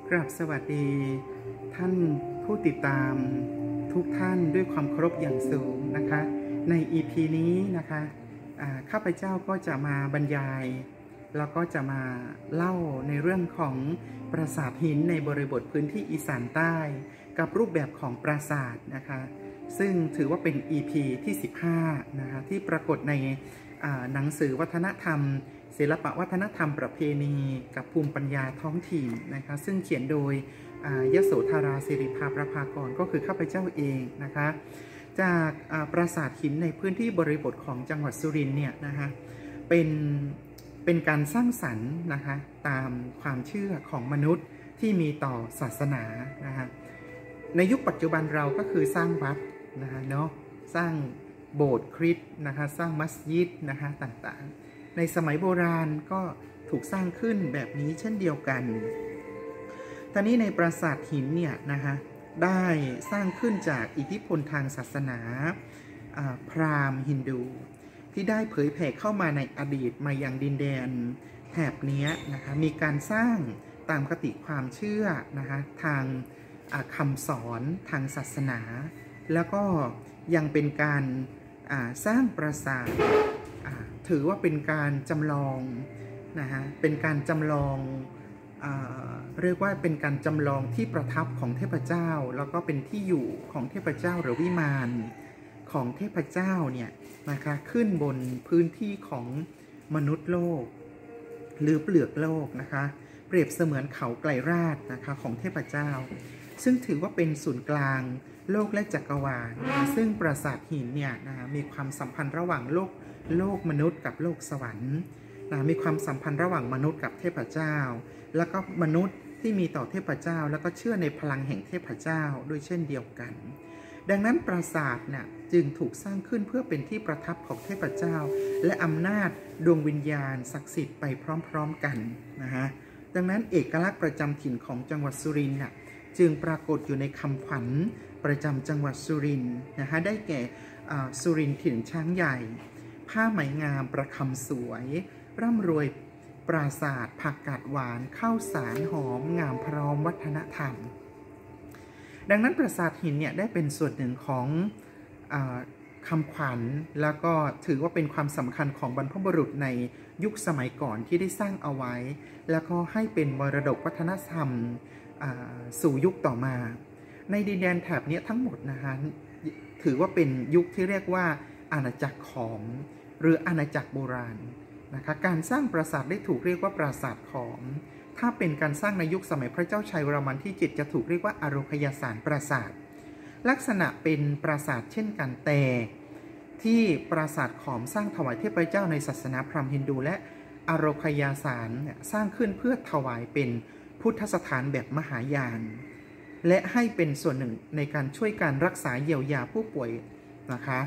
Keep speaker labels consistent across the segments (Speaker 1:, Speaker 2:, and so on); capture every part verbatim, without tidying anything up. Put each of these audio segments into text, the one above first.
Speaker 1: กราบสวัสดีท่านผู้ติดตามทุกท่านด้วยความเคารพอย่างสูงนะคะใน อี พี นี้นะคะข้าพเจ้าก็จะมาบรรยายแล้วก็จะมาเล่าในเรื่องของปราสาทหินในบริบทพื้นที่อีสานใต้กับรูปแบบของปราสาทนะคะซึ่งถือว่าเป็น อี พี ที่สิบห้านะคะที่ปรากฏในหนังสือวัฒนธรรมศิลปะวัฒนธรรมประเพณีกับภูมิปัญญาท้องถิ่นนะคะซึ่งเขียนโดยยโสธราศิริภาประภากรก็คือข้าพเจ้าเองนะคะจากปราสาทหินในพื้นที่บริบทของจังหวัดสุรินทร์เนี่ยนะคะเป็นเป็นการสร้างสรรค์นะคะตามความเชื่อของมนุษย์ที่มีต่อศาสนานะคะในยุคปัจจุบันเราก็คือสร้างวัดนะคะเนาะสร้างโบสถ์คริสต์นะคะสร้างมัสยิดนะคะต่างๆในสมัยโบราณก็ถูกสร้างขึ้นแบบนี้เช่นเดียวกันตอนนี้ในปราสาทหินเนี่ยนะคะได้สร้างขึ้นจากอิทธิพลทางศาสนาพราหมณ์ฮินดูที่ได้เผยแผ่เข้ามาในอดีตมายังดินแดนแถบนี้นะคะมีการสร้างตามคติความเชื่อนะคะทางคำสอนทางศาสนาแล้วก็ยังเป็นการสร้างปราสาทถือว่าเป็นการจำลองนะคะเป็นการจำลองเรียกว่าเป็นการจำลองที่ประทับของเทพเจ้าแล้วก็เป็นที่อยู่ของเทพเจ้าหรือวิมานของเทพเจ้าเนี่ยนะคะขึ้นบนพื้นที่ของมนุษย์โลกหรือเปลือกโลกนะคะเปรียบเสมือนเขาไกลราชนะคะของเทพเจ้าซึ่งถือว่าเป็นศูนย์กลางโลกและจักรวาลซึ่งปราสาทหินเนี่ยนะมีความสัมพันธ์ระหว่างโลกโลกมนุษย์กับโลกสวรรค์นะมีความสัมพันธ์ระหว่างมนุษย์กับเทพเจ้าแล้วก็มนุษย์ที่มีต่อเทพเจ้าแล้วก็เชื่อในพลังแห่งเทพเจ้าด้วยเช่นเดียวกันดังนั้นปราสาทเนี่ยจึงถูกสร้างขึ้นเพื่อเป็นที่ประทับของเทพเจ้าและอำนาจดวงวิญญาณศักดิ์สิทธิ์ไปพร้อมๆกันนะฮะดังนั้นเอกลักษณ์ประจำถิ่นของจังหวัดสุรินทร์น่ะจึงปรากฏอยู่ในคำขวัญประจำจังหวัดสุรินทร์นะคะได้แก่สุรินทร์ถิ่นช้างใหญ่ผ้าไหมงามประคำสวยร่ำรวยปราสาทผักกาดหวานข้าวสารหอมงามพร้อมวัฒนธรรมดังนั้นปราสาทหินเนี่ยได้เป็นส่วนหนึ่งของคำขวัญแล้วก็ถือว่าเป็นความสำคัญของบรรพบุรุษในยุคสมัยก่อนที่ได้สร้างเอาไว้แล้วก็ให้เป็นมรดกวัฒนธรรมสู่ยุคต่อมาในดินแดนแถบนี้ทั้งหมดนะคะถือว่าเป็นยุคที่เรียกว่าอาณาจักรขอมหรืออาณาจักรโบราณนะคะการสร้างปราสาทได้ถูกเรียกว่าปราสาทขอมถ้าเป็นการสร้างในยุคสมัยพระเจ้าชัยวรมันที่เจ็ดจะถูกเรียกว่าอโรคยสารปราสาทลักษณะเป็นปราสาทเช่นกันแต่ที่ปราสาทขอมสร้างถวายเทพเจ้าในศาสนาพราหมณ์ฮินดูและอโรคยสารสร้างขึ้นเพื่อถวายเป็นพุทธสถานแบบมหายานและให้เป็นส่วนหนึ่งในการช่วยการรักษาเยียวยาผู้ป่วยนะคะ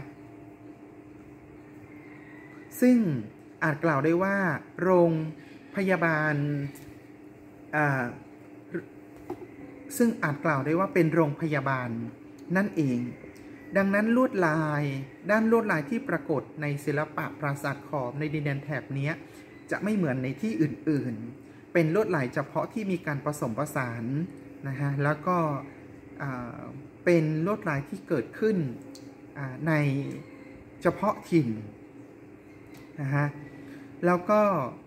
Speaker 1: ซึ่งอาจกล่าวได้ว่าโรงพยาบาลซึ่งอาจกล่าวได้ว่าเป็นโรงพยาบาลนั่นเองดังนั้นลวดลายด้านลวดลายที่ปรากฏในศิลปะปราสาทขอมในดินแดนแถบนี้จะไม่เหมือนในที่อื่นๆเป็นลวดลายเฉพาะที่มีการผสมผสานนะฮะแล้วก็เป็นลวดลายที่เกิดขึ้นในเฉพาะถิ่นนะฮะแล้วก็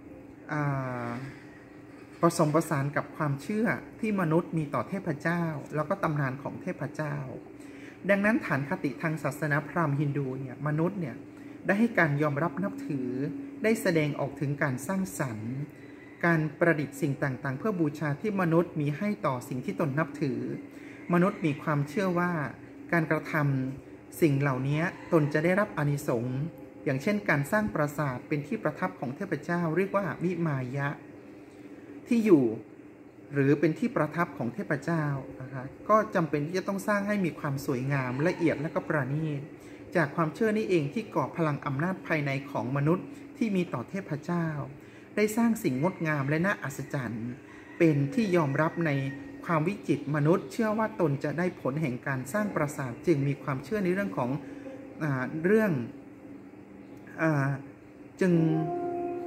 Speaker 1: ผสมผสานกับความเชื่อที่มนุษย์มีต่อเทพเจ้าแล้วก็ตำนานของเทพเจ้าดังนั้นฐานคติทางศาสนาพราหมณ์ฮินดูเนี่ยมนุษย์เนี่ยได้ให้การยอมรับนับถือได้แสดงออกถึงการสร้างสรรค์การประดิษฐ์สิ่งต่างๆเพื่อบูชาที่มนุษย์มีให้ต่อสิ่งที่ตนนับถือมนุษย์มีความเชื่อว่าการกระทำสิ่งเหล่านี้ตนจะได้รับอานิสงส์อย่างเช่นการสร้างปราสาทเป็นที่ประทับของเทพเจ้าเรียกว่าวิมายะที่อยู่หรือเป็นที่ประทับของเทพเจ้านะคะก็จำเป็นที่จะต้องสร้างให้มีความสวยงามละเอียดและก็ประณีตจากความเชื่อนี้เองที่ก่อพลังอำนาจภายในของมนุษย์ที่มีต่อเทพเจ้าได้สร้างสิ่งงดงามและน่าอัศจรรย์เป็นที่ยอมรับในความวิจิตรมนุษย์เชื่อว่าตนจะได้ผลแห่งการสร้างปราสาทจึงมีความเชื่อในเรื่องของอ่าเรื่องอ่าจึง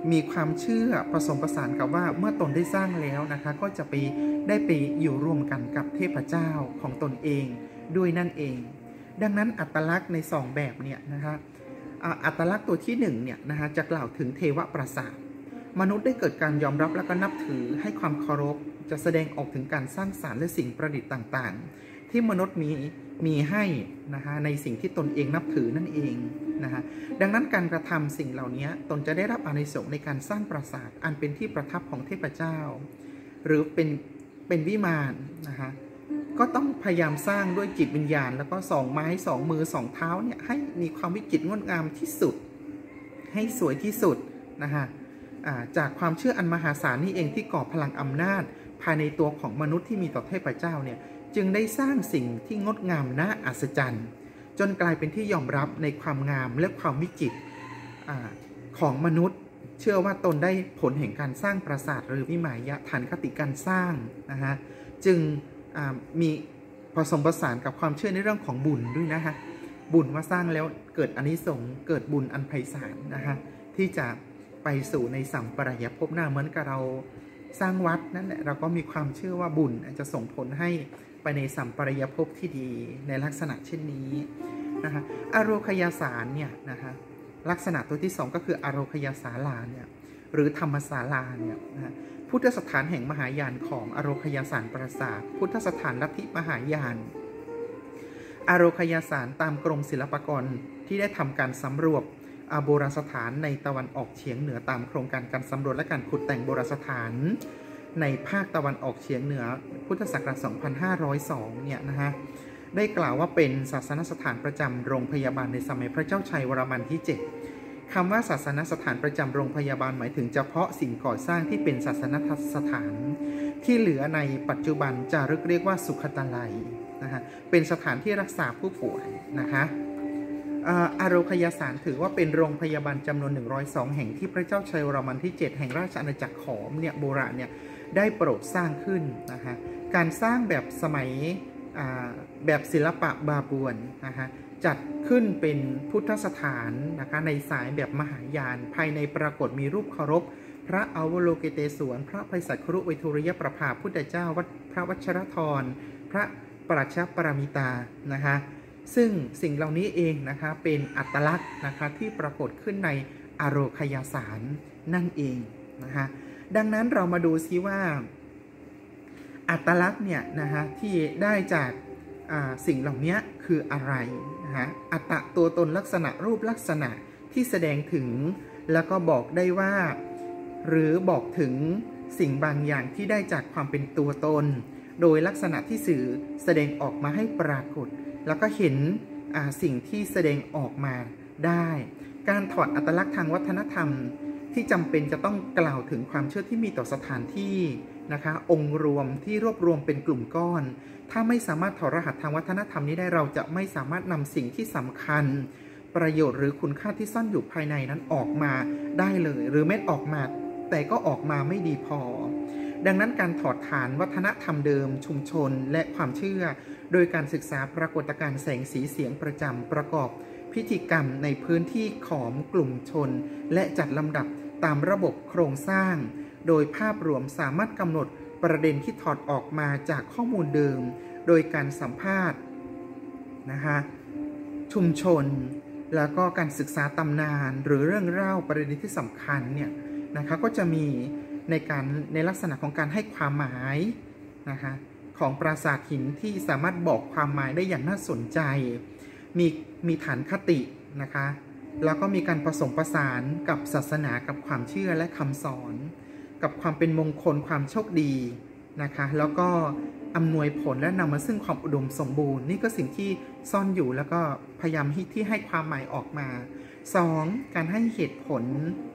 Speaker 1: มีความเชื่อผสมผสานกับว่าเมื่อตนได้สร้างแล้วนะคะก็จะไปได้ไปอยู่รวมกันกับเทพเจ้าของตนเองด้วยนั่นเองดังนั้นอัตลักษณ์ในสองแบบเนี่ยนะคะอัตลักษณ์ตัวที่หนึ่งเนี่ยนะคะจะกล่าวถึงเทวประสาทมนุษย์ได้เกิดการยอมรับและก็นับถือให้ความเคารพจะแสดงออกถึงการสร้างสรรค์และสิ่งประดิษฐ์ต่างๆที่มนุษย์มีมีให้นะคะในสิ่งที่ตนเองนับถือนั่นเองนะคะดังนั้นการกระทำสิ่งเหล่านี้ตนจะได้รับอานิสงส์ในการสร้างปราสาทอันเป็นที่ประทับของเทพเจ้าหรือเป็นเป็นวิมานนะคะก็ต้องพยายามสร้างด้วยจิตวิญญาณแล้วก็สองไม้สองมือสองเท้าเนี่ยให้มีความวิจิตรงดงามที่สุดให้สวยที่สุดนะคะจากความเชื่ออันมหาศาลนี่เองที่ก่อพลังอำนาจภายในตัวของมนุษย์ที่มีต่อเทพเจ้าเนี่ยจึงได้สร้างสิ่งที่งดงามน่าอัศจรรย์จนกลายเป็นที่ยอมรับในความงามและความวิจิตรของมนุษย์เชื่อว่าตนได้ผลแห่งการสร้างปราสาทหรือวิมายะฐานคติการสร้างนะฮะจึงมีผสมผสานกับความเชื่อในเรื่องของบุญด้วยนะคะบุญว่าสร้างแล้วเกิดอานิสงส์เกิดบุญอันไพศาลนะคะที่จะไปสู่ในสัมปรายภพหน้าเหมือนกับเราสร้างวัดนั่นแหละเราก็มีความเชื่อว่าบุญจะส่งผลให้ไปในสัมปรายภพที่ดีในลักษณะเช่นนี้นะคะอโรคยาสารเนี่ยนะคะลักษณะตัวที่สองก็คืออโรคยาสาลาเนี่ยหรือธรรมศาลาเนี่ยนะพุทธสถานแห่งมหายานของอโรคยาสารปราสาทพุทธสถานลัทธิมหายานอโรคยาสารตามกรมศิลปากรที่ได้ทำการสำรวจโบราณสถานในตะวันออกเฉียงเหนือตามโครงการการสำรวจและการขุดแต่งโบราณสถานในภาคตะวันออกเฉียงเหนือพุทธศักราช สองพันห้าร้อยสอง เนี่ยนะฮะได้กล่าวว่าเป็นศาสนสถานประจำโรงพยาบาลในสมัยพระเจ้าชัยวรมันที่ เจ็ด คำว่าศาสนสถานประจำโรงพยาบาลหมายถึงเฉพาะสิ่งก่อสร้างที่เป็นศาสนสถานที่เหลือในปัจจุบันจารึกเรียกว่าสุขตาลัยนะฮะเป็นสถานที่รักษาผู้ป่วยนะคะอโรคยาสารถือว่าเป็นโรงพยาบาลจำนวนหนึ่งร้อยสองแห่งที่พระเจ้าชัยวรมันที่ เจ็ด แห่งราชอาณาจักรขอมเนี่ยโบราณเนี่ยได้โปรดสร้างขึ้นนะคะการสร้างแบบสมัยแบบศิลปะบาบวนนะคะจัดขึ้นเป็นพุทธสถานนะคะในสายแบบมหายานภายในปรากฏมีรูปเคารพพระอวโลกิเตศวรพระไพศาลครุวิทูรยประภาพุทธเจ้าวัดพระวัชรธรพระปรัชญปรมิตานะคะซึ่งสิ่งเหล่านี้เองนะคะเป็นอัตลักษณ์นะคะที่ปรากฏขึ้นในอโรคยาสารนั่นเองนะคะดังนั้นเรามาดูซิว่าอัตลักษณ์เนี่ยนะคะที่ได้จากสิ่งเหล่านี้คืออะไรนะคะอัตตะตัวตนลักษณะรูปลักษณะที่แสดงถึงแล้วก็บอกได้ว่าหรือบอกถึงสิ่งบางอย่างที่ได้จากความเป็นตัวตนโดยลักษณะที่สื่อแสดงออกมาให้ปรากฏแล้วก็เห็นสิ่งที่แสดงออกมาได้การถอดอัตลักษณ์ทางวัฒนธรรมที่จำเป็นจะต้องกล่าวถึงความเชื่อที่มีต่อสถานที่นะคะองค์รวมที่รวบรวมเป็นกลุ่มก้อนถ้าไม่สามารถถอดรหัสทางวัฒนธรรมนี้ได้เราจะไม่สามารถนำสิ่งที่สำคัญประโยชน์หรือคุณค่าที่ซ่อนอยู่ภายในนั้นออกมาได้เลยหรือแม้ออกมาแต่ก็ออกมาไม่ดีพอดังนั้นการถอดฐานวัฒนธรรมเดิมชุมชนและความเชื่อโดยการศึกษาปรากฏการณ์แสงสีเสียงประจำประกอบพิธีกรรมในพื้นที่ของกลุ่มชนและจัดลำดับตามระบบโครงสร้างโดยภาพรวมสามารถกำหนดประเด็นที่ถอดออกมาจากข้อมูลเดิมโดยการสัมภาษณ์นะคะชุมชนแล้วก็การศึกษาตำนานหรือเรื่องเล่าประเด็นที่สำคัญเนี่ยนะคะก็จะมีในการในลักษณะของการให้ความหมายนะคะของปราสาทหินที่สามารถบอกความหมายได้อย่างน่าสนใจมีมีฐานคตินะคะแล้วก็มีการผสมผสานกับศาสนากับความเชื่อและคำสอนกับความเป็นมงคลความโชคดีนะคะแล้วก็อำนวยผลและนำมาซึ่งความอุดมสมบูรณ์นี่ก็สิ่งที่ซ่อนอยู่แล้วก็พยายามที่ให้ความหมายออกมาสองการให้เหตุผล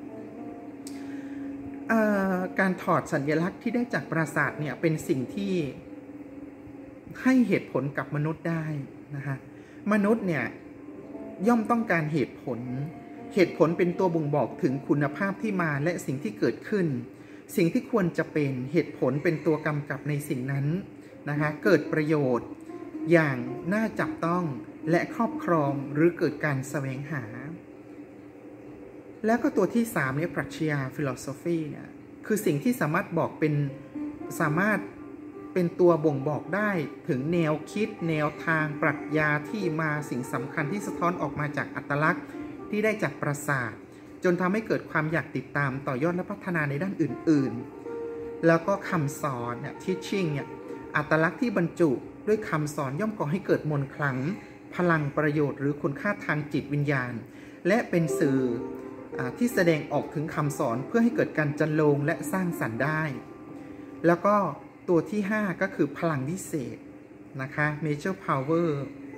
Speaker 1: การถอดสัญลักษณ์ที่ได้จากปราสาทเนี่ยเป็นสิ่งที่ให้เหตุผลกับมนุษย์ได้นะคะมนุษย์เนี่ยย่อมต้องการเหตุผลเหตุผลเป็นตัวบ่งบอกถึงคุณภาพที่มาและสิ่งที่เกิดขึ้นสิ่งที่ควรจะเป็นเหตุผลเป็นตัวกำกับในสิ่งนั้นนะคะเกิดประโยชน์อย่างน่าจับต้องและครอบครองหรือเกิดการแสวงหาแล้วก็ตัวที่สามเนี่ยปรัชญาฟิโลโซฟีเนี่ยคือสิ่งที่สามารถบอกเป็นสามารถเป็นตัวบ่งบอกได้ถึงแนวคิดแนวทางปรัชญาที่มาสิ่งสำคัญที่สะท้อนออกมาจากอัตลักษณ์ที่ได้จากประสาทจนทำให้เกิดความอยากติดตามต่อยอดและพัฒนาในด้านอื่นๆแล้วก็คำสอนเนี่ย teaching เนี่ยอัตลักษณ์ที่บรรจุด้วยคำสอนย่อมก่อให้เกิดมนต์ขลังพลังประโยชน์หรือคุณค่าทางจิตวิญญาณและเป็นสื่อที่แสดงออกถึงคำสอนเพื่อให้เกิดการจันโลงและสร้างสรรค์ได้แล้วก็ตัวที่ห้าก็คือพลังวิเศษนะคะ major power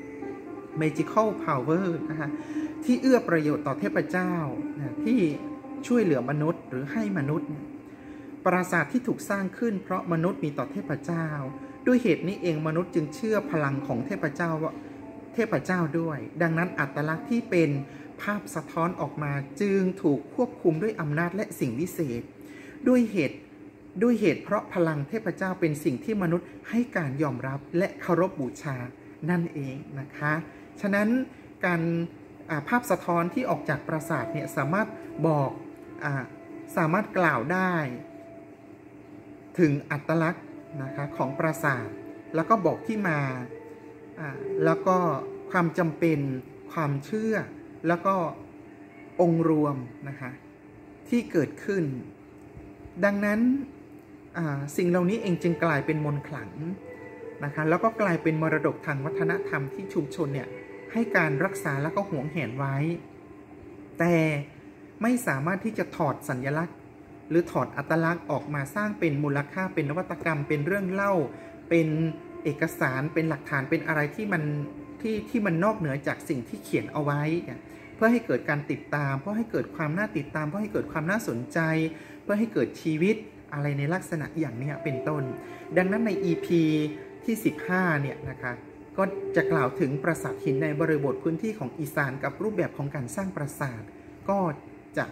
Speaker 1: magical power นะคะที่เอื้อประโยชน์ต่อเทพเจ้าที่ช่วยเหลือมนุษย์หรือให้มนุษย์ปราสาทที่ถูกสร้างขึ้นเพราะมนุษย์มีต่อเทพเจ้าด้วยเหตุนี้เองมนุษย์จึงเชื่อพลังของเทพเจ้าว่าเทพเจ้าด้วยดังนั้นอัตลักษณ์ที่เป็นภาพสะท้อนออกมาจึงถูกควบคุมด้วยอำนาจและสิ่งวิเศษด้วยเหตุด้วยเหตุเพราะพลังเทพเจ้าเป็นสิ่งที่มนุษย์ให้การยอมรับและเคารพบูชานั่นเองนะคะฉะนั้นการภาพสะท้อนที่ออกจากปราสาทเนี่ยสามารถบอกสามารถกล่าวได้ถึงอัตลักษณ์นะคะของปราสาทแล้วก็บอกที่มาแล้วก็ความจำเป็นความเชื่อแล้วก็องค์รวมนะคะที่เกิดขึ้นดังนั้นสิ่งเหล่านี้เองจึงกลายเป็นมนต์ขลังนะคะแล้วก็กลายเป็นมรดกทางวัฒนธรรมที่ชุมชนเนี่ยให้การรักษาแล้วก็หวงแหนไว้แต่ไม่สามารถที่จะถอดสัญลักษณ์หรือถอดอัตลักษณ์ออกมาสร้างเป็นมูลค่าเป็นนวัตกรรมเป็นเรื่องเล่าเป็นเอกสารเป็นหลักฐานเป็นอะไรที่มันที่ที่มันนอกเหนือจากสิ่งที่เขียนเอาไว้เพื่อให้เกิดการติดตามเพื่อให้เกิดความน่าติดตามเพื่อให้เกิดความน่าสนใจเพื่อให้เกิดชีวิตอะไรในลักษณะอย่างนี้เป็นต้นดังนั้นใน อี พี ที่สิบห้าเนี่ยนะคะก็จะกล่าวถึงปราสาทหินในบริบทพื้นที่ของอีสานกับรูปแบบของการสร้างปราสาทก็จะ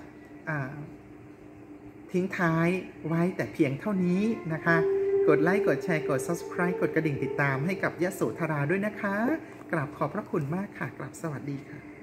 Speaker 1: ทิ้งท้ายไว้แต่เพียงเท่านี้นะคะกดไลค์กดแชร์กด ซับสไครบ์ กดกระดิ่งติดตามให้กับยโสธราด้วยนะคะกราบขอบพระคุณมากค่ะกราบสวัสดีค่ะ